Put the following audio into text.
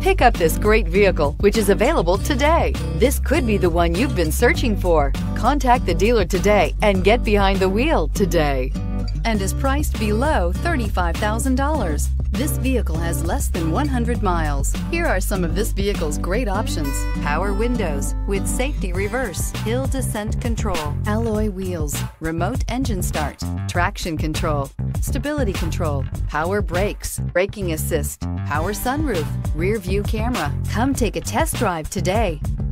Pick up this great vehicle, which is available today. This could be the one you've been searching for. Contact the dealer today and get behind the wheel today. And is priced below $35,000. This vehicle has less than 100 miles. Here are some of this vehicle's great options: power windows with safety reverse, hill descent control, alloy wheels, remote engine start, traction control, stability control, power brakes, braking assist, power sunroof, rear view camera. Come take a test drive today.